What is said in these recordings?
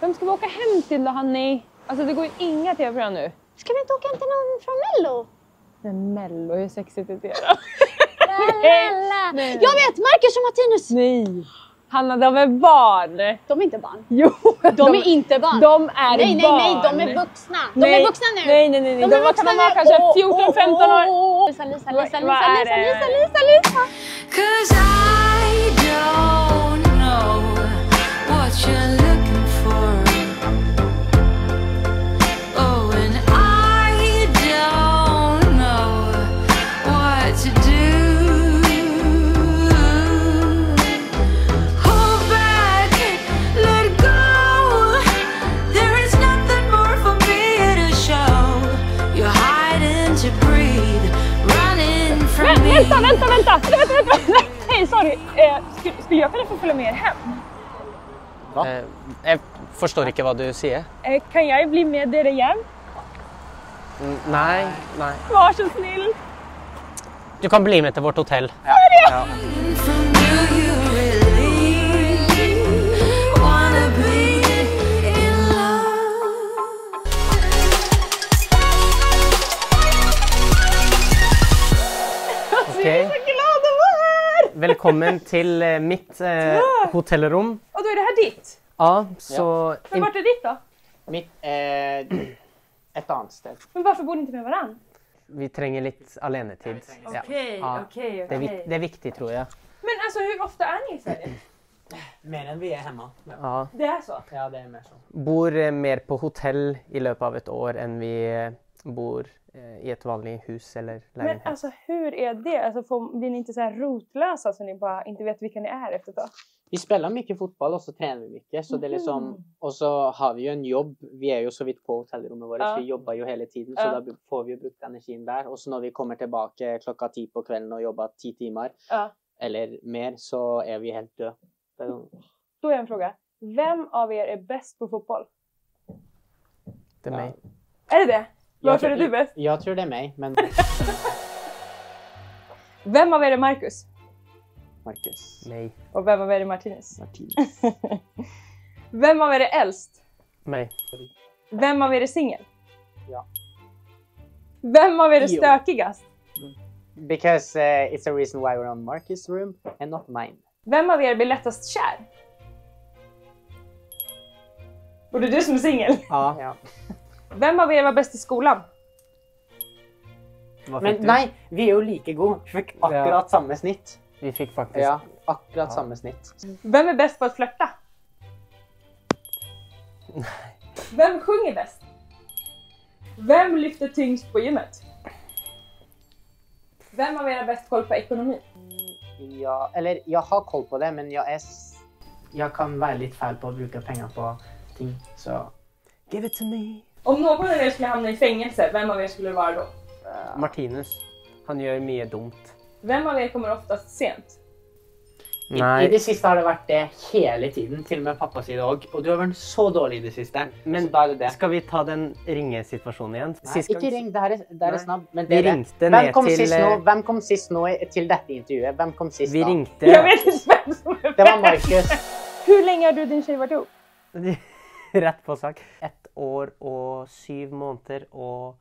Vem ska vi åka hem till då, Hanni? Alltså det går ju inga tv-program nu. Ska vi inte åka hem till någon från Mello? Men Mello, hur sexigt är det då? Nej. Jag vet, Marcus och Martinus. Nej. Hanna, de är barn. De är inte barn. Jo, de är inte barn. De är nej, barn. Nej, de är vuxna. De är vuxna nu. Nej. De var kanske 14-15 år. Lisa. Cause I don't know what you're looking for. Oh, and I don't know what to do. Hold back, let go. There is nothing more for me to show. You're hiding to breathe, running from me. Vänta! Nej, sorry. Skulle jag kunna få följa med er hem? Jeg forstår ikke hva du sier. Kan jag bli med dere hjem? Nei. Var så snill. Du kan bli med til vårt hotell. Ja. Do you really wanna be in love? Okay. Velkommen til mitt hotellrom. Och då är det här ditt? Ja, så... Men vart är ditt då? Mitt ett annet sted. Men varför bor ni inte med varann? Vi trenger litt alenetid. Okej. Det er viktig, tror jeg. Men alltså hur ofta är ni i Sverige? Mer enn vi er hjemme. Ja. Det är så? Ja, det er mer sånn. Bor mer på hotell i løpet av et år enn vi bor i ett vanligt hus eller lägenhet. Men alltså hur är det? Alltså, blir ni inte så här rotlösa så ni bara inte vet vilka ni är efter ett tag? Vi spiller mye fotball, og så trener vi mye. Så det er liksom, og så har vi jo en jobb. Vi er jo så vidt på hotellrommet vårt. Vi jobber jo hele tiden, så da får vi jo brukt energien der. Og så når vi kommer tilbake klokka 10 på kvelden og jobber 10 timer, eller mer, så er vi helt døde. Då är en fråga. Vem av er är bäst på fotboll? Det är mig. Är det det? Varför är du bäst? Jag tror det är mig, men... Vem av er är Marcus? Marcus. Mig. Och vem av er är Martinus? Martinus. Vem av er är äldst? Mig. Vem av er är singel? Ja. Vem av er är stökigast? Because it's a reason why we're on Marcus' room and not mine. Vem av er blir lättast kär? Och det är du som är singel? Ja. Vem av er var bäst i skolan? Men nei, vi er jo like gode. Vi fikk akkurat samme snitt. Vi fikk faktisk... Ja, akkurat samme snitt. Vem är bäst på att flirta? Vem sjunger bäst? Vem lyfter tyngst på gymmet? Vem av er har bäst koll på ekonomi? Ja, eller jeg har koll på det, men jeg kan være litt feil på å bruke penger på ting, så... Give it to me. Om någon av er skulle hamna i fängelse, vem av er skulle det vara då? Martinus. Han gjør mye dumt. Vem av er kommer oftast sent? I det siste har det vært det hele tiden, til og med pappa sier det også. Og du har vært så dårlig i det siste, men da er det det. Skal vi ta den ringesituasjonen igjen? Nei, ikke ring, det er snabb. Men vi ringte ned til... Hvem kom sist nå til dette intervjuet? Hvem kom sist da? Vi ringte... Jag vet inte vem som är bäst. Det var Marcus. Hur länge har du och din tjej varit ihop? Rett på sak. 1 år og 7 måneder og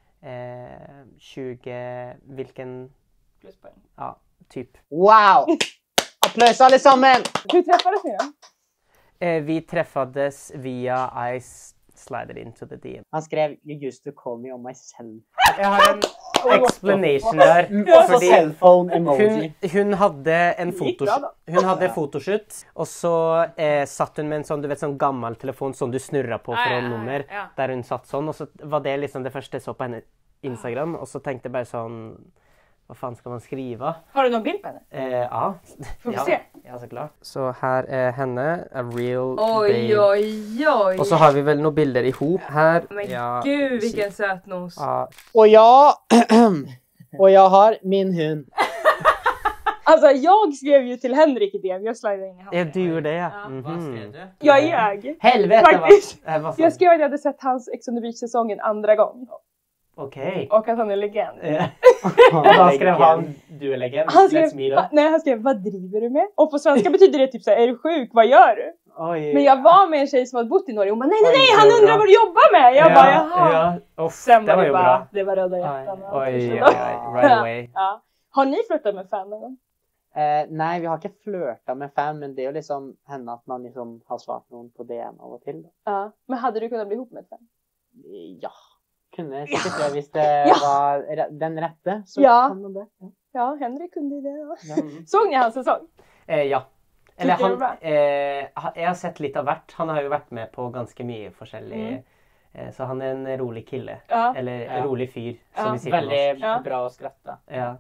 20... Hvilken... Pluspoäng. Ja, typ. Wow! Applaus alle sammen! Hur träffades ni då? Vi träffades via I slided into the DM. Han skrev, you used to call me on myself. Jeg har en explanation der. Også cellphone emoji. Hun hadde en fotoshoot, og så satt hun med en sånn, du vet, sånn gammel telefon som du snurret på for å nummer, der hun satt sånn, og så var det liksom det første jeg så på henne Instagram, og så tenkte jeg bare sånn, hva faen skal man skrive? Har du någon bild på henne? Ja. Får vi se? Ja, så klart. Så her er henne, a real oj, babe. Oj. Og så har vi vel noen bilder ihop her. Men gud, vilken sötnos. Ja. Og jeg har min hund. Alltså, jag skrev ju till Henrik i det. Jag slidade in i honom. Ja, du gjorde det, ja. Hva skrev du? Jag ljög. Helvete, faktiskt. Jag skrev att jag hade sett hans Ex on the Beach-säsongen andra gång. Okej. Och att han är legend. Och då skrev han, du är legend. Han skrev, han skrev, vad driver du med? Och på svenska betyder det typ så här, är du sjuk, vad gör du? Oj. Men jag var med en tjej som hade bott i Norge och hon bara, nej, han undrar vad du jobbar med. Jag bara, jaha. Ja. Sen var var det ju bara, bra. det var röda hjärtan. Oj, right away. Ja. Har ni flörtat med fan någon gång? Nej, vi har ikke flørtet med fan, men det er jo liksom henne at man liksom har svart noen på DM av og til. Da. Ja. Men hade du kunnat bli ihop med ett fan? Ja, kunne sikkert det hvis det var den rette. Så kan man det. Ja, Henrik kunde det då. Ja. Såg ni hans säsong? Ja. Eller Tycker du det jeg har sett litt av hvert. Han har jo vært med på ganske mye forskjellig. Så han er en rolig kille. Ja. Eller en rolig fyr, som vi sier på norsk. Veldig bra å skratte. Ja.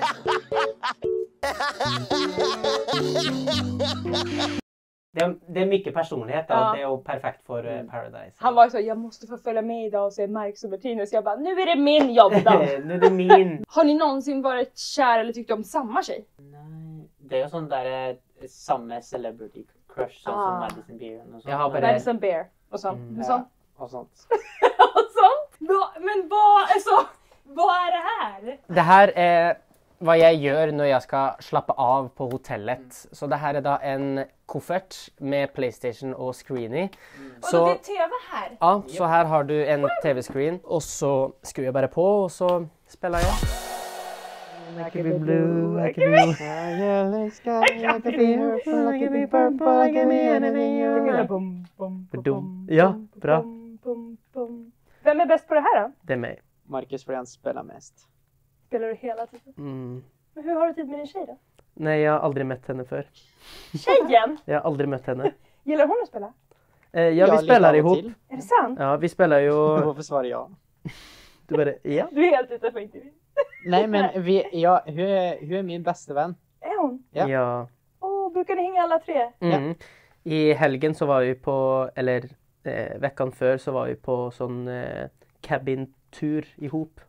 Det är mycket personlighet och det är perfekt för Paradise. Han var så, jag måste få följa med idag och se Marcus och Martinus. Jag bara, nu är det min jobb då. Nu är det min. Har ni någonsin varit kär eller tyckt om samma tjej? Nej, det er jo sånn der samme celebrity crush, sånn som Madison Beer og sånt. Jag har bara... Madison Beer och sånt. Ja, og sånt. Och sånt? Men vad är det här? Det här är vad jag gör när jag ska slappa av på hotellet. Så det här är då en koffert med PlayStation och screeny. Så det är TV här? Ja, så här har du en TV-screen och så skruvar jag bara på och så spelar jag. I can be blue, I can be yellow sky, I can be purple, I can be purple, I can be anything you want. Ja, bra. Vem är bäst på det här då? Det är mig. Marcus, fordi han spiller mest. Spelar du hela tiden? Men hur har du tid med din tjej då? Nej, jag har aldrig mött henne för. Tjejen? Jag har aldrig mött henne. Gillar hon att spela? Ja, vi spelar ihop. Är det sant? Ja, vi spelar ju... Hvorfor svarer ja? Du bara, ja. Du är helt utanför intervjun. Nej, men hun er min beste venn. Är hon? Ja. Brukar ni hänga alla tre? Mm. I helgen så var vi på, eller veckan för så var vi på sån cabin-tur ihop.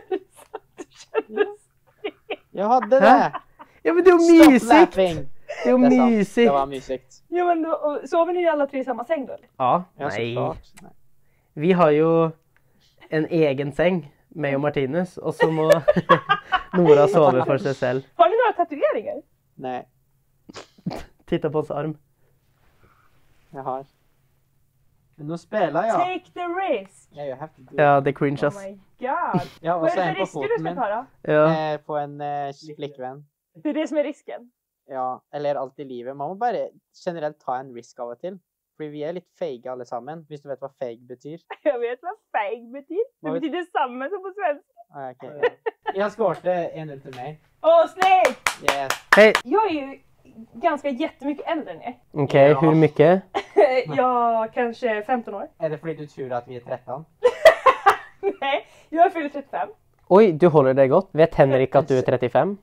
Jeg hadde det! Ja, men det är ju Stop mysigt! laughing! Det är ju mysigt! Det var mysigt. Jo, men då, sover ni alla tre i samma säng då? Eller? Ja, Ja, nej. såklart. Nej. Vi har ju en egen säng, mig och Martinus, och så må Nora sova för sig själv. Har ni några tatueringar? Nej, Titta på hans arm. jeg har. Men nå spiller jeg. Take the risk! Ja, jeg have to do it. Ja, det är Oh cringe ass. my god! Ja, og Vad så är det en för på risker du foten ska min. ta då? Ja. På en flikkvenn. Det är det som är risken. Ja, eller alt i livet. Man må bare generelt ta en risk av og til. Fordi vi er litt feige alle sammen, hvis du vet hva feig betyr. Jag vet vad fake betyder. Det Vad betyder samma som på svenska. Ah, okay. Jeg skårte 1-0 til meg. Åh, snyggt! Yes. Hej! Jag är ju ganska jättemycket äldre än er. Okej, Ja. hur mycket? Jag kanske 15 år. Er det fordi du tror at vi er 13? Nej, jag fyller 35. Oj, du håller dig gott. Vet Henrik att du är 35?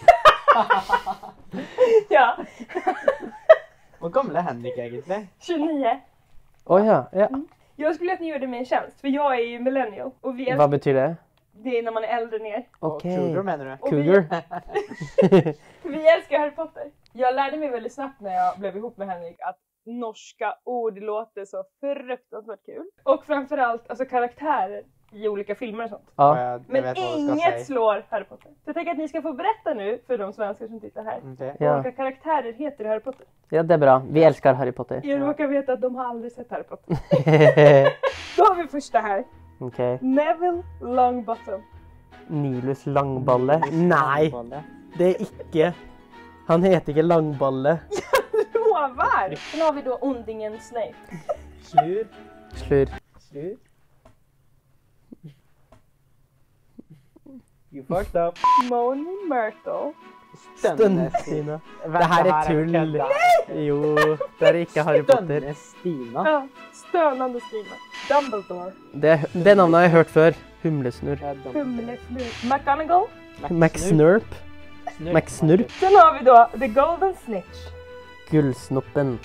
Ja, Hvor gammel er Henrik egentlig? 29. Oj, ja. Jag skulle att ni gjorde mig en tjänst, för jag är ju millennial. Och vi Vad betyder det? det är när man är äldre än er. Okej. Cougar mener du? Och Cougar? Vi älskar Harry Potter. Jag lärde mig väldigt snabbt när jag blev ihop med Henrik att norska ord låter så fruktansvärt kul. Och framförallt alltså karaktärer i olika filmer och sånt. Ja. Jeg Men vet hva du skal inget si. slår Harry Potter. Så jag tänker att ni ska få berätta nu för de svenskar som tittar här. Okay. Ja. Vilka karaktärer heter i Harry Potter? Ja, det är bra. Vi älskar Harry Potter. Jag råkar veta att de har aldrig sett Harry Potter. Då har vi första här. Okej. Neville Longbottom. Nilus Langballe. Nej, det är icke. Han heter inte Langballe. Lovar! Sen har vi då ondingen Snape. Slur. Slur. Slur. You fucked up. Moni Myrtle. Stønne-Stina. Det här är tull. Jo, det är inte Harry Potter. Stønne-Stina. Ja, stönande Stina. Dumbledore. Det namnet har jag hört för. Humlesnurr. Humlesnurr. McGonagall. McSnurp. McSnurp. Sen har vi då The Golden Snitch. Gullsnoppen.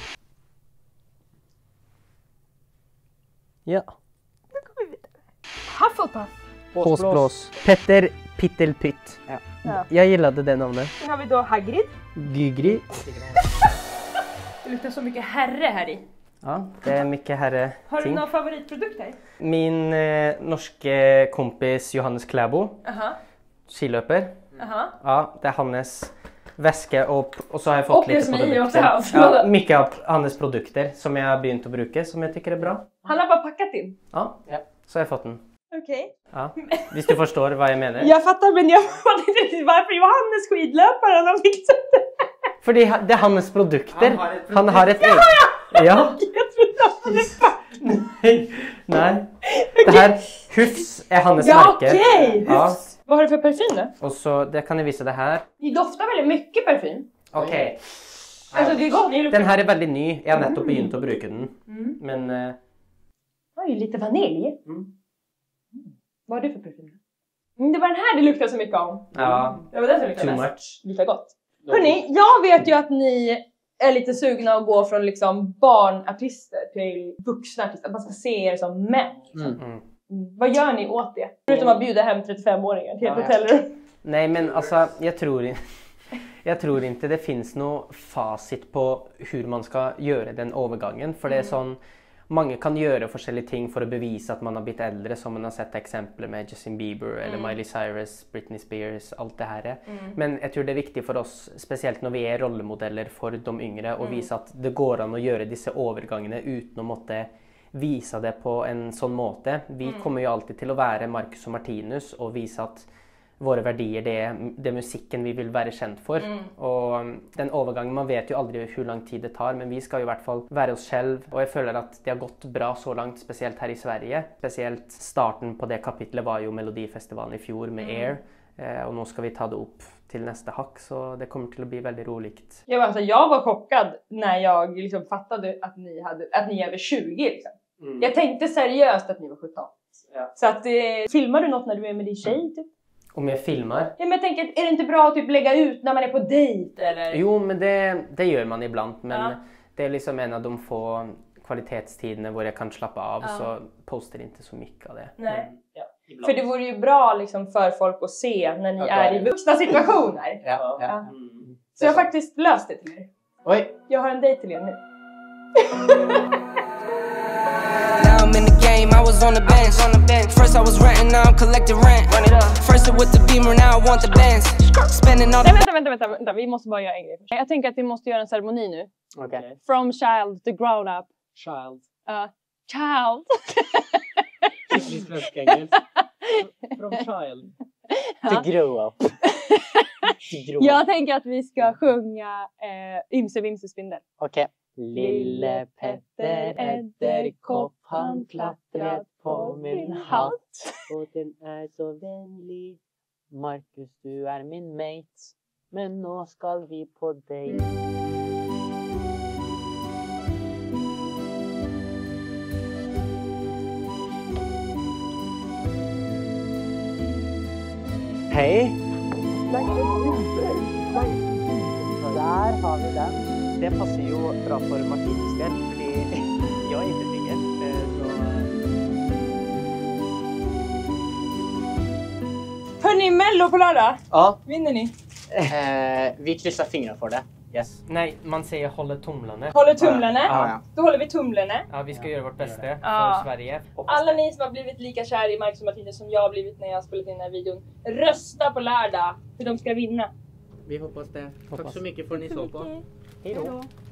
Ja. Hufflepuff. Påsblås. Petter Pittelpytt. Ja. Jag gillade det namnet. Sen har vi då Hagrid. Gygri. Det luktar så mycket herre här i. Ja, det är mycket herre Har du ting. någon favoritprodukt här? Min norske kompis Johannes Klæbo, Aha. skiløper. Aha. Ja, det är hans Väske och så har jag fått lite produkter. Ja, mycket av hans produkter som jag har begynt att bruka som jag tycker är bra. Han har bara packat in. Ja, så har jag fått den. Okej. Ja, hvis du förstår vad jag menar. Jag fattar, men jag fattar inte riktigt varför Johannes skidlöparen har fixat det. För det är hans produkter. Han har ett Ja! Jag trodde att han är Nej. Det här Hufs är hans märke. Okej. Ja. Vad har du för parfym då? Och så, det kan ni visa det här. Det doftar väldigt mycket parfym. Okej. Alltså det är gott. Den här är väldigt ny. Jag har nettopp begynt att bruka den. Men... Oj, lite vanilj. Vad är det för parfym? Det var den här det luktade så mycket om. Ja. Det var den som luktade Too mest. much. Lika gott. Hörrni, jag vet ju att ni är lite sugna att gå från liksom barnartister till vuxna artister. Att man ska se er som män. Vad gör ni åt det? Förutom att bjuda hem 35-åringar till ett hotellrum. Nej, men alltså jag tror inte det finns något facit på hur man ska göra den övergången. För det är sån, många kan göra olika ting för att bevisa att man har blivit äldre, som man har sett exempel med Justin Bieber eller Miley Cyrus, Britney Spears, allt det här. Men jag tror det är viktigt för oss, speciellt när vi är rollmodeller för de yngre, och visa att det går an att göra dessa övergångarna utan att måtte visa det på en sån måte. Vi kommer ju alltid till att vara Marcus och Martinus och visa att våra värdier, det är musiken vi vill vara känd för. Och den övergången, man vet ju aldrig hur lång tid det tar, men vi ska ju i hvert fall vara oss själva. Och jag känner att det har gått bra så långt, speciellt här i Sverige. Speciellt starten på det kapitlet var ju Melodifestivalen i fjol med Air. Och nu ska vi ta det upp till nästa hack, så det kommer till att bli väldigt roligt. Jag var chockad när jag liksom fattade att ni är över 20 liksom. Jag tänkte seriöst att ni var 17. Ja. Så att filmar du något när du är med din tjej typ? Om jag filmar? Ja, men jag tänker, är det inte bra att typ lägga ut när man är på dejt eller? Jo, men det gör man ibland, men det är liksom en av de få kvalitetstiderna där jag kan slappa av, så postar inte så mycket av det. Nej. För det vore ju bra liksom för folk att se när ni är i vuxna situationer. Så jag har faktiskt löst det till er. Oj. Jag har en dejt till er nu. Now I'm in the game, I was on the bench. First I was renting, now I'm collecting rent. First it with the Beamer, now I want the Benz. Spending all Nej, vänta, vi måste bara göra en grej. Jag tänker att vi måste göra en ceremoni nu. Okej. From child to grown up. Child. Child. Skicklig svensk engelsk. From child to grow up. Jag tänker att vi ska sjunga Ymse Vimse Spindel. Okej. Lille Petter Edderkopp, han klättrat på min hatt. Och den är så vänlig. Marcus, du är min mate. Men nu ska vi på dig. Hej! Där har vi den. Det passar ju bra för Martinus del, för jag är inte trigger. Hörni, Mello på lördag. Ja. Vinner ni? Vi kryssar fingrar för det. Yes. Nej, man säger håller tumlarna. Håller tumlarna? Ja. Då håller vi tumlarna. Ja, vi ska göra vårt bästa för Sverige. Alla ni som har blivit lika kär i Marcus och Martinus som jag har blivit när jag har spelat in den här videon, rösta på lördag för de ska vinna. Vi hoppas det. Tack så mycket för att ni såg på. Hej då.